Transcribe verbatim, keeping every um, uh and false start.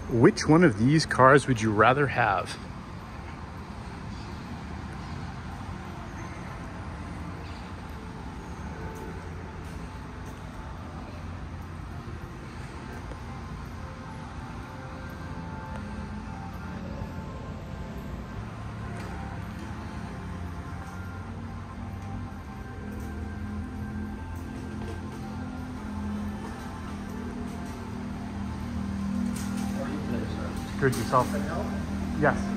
Which one of these cars would you rather have? Good yourself. Yes.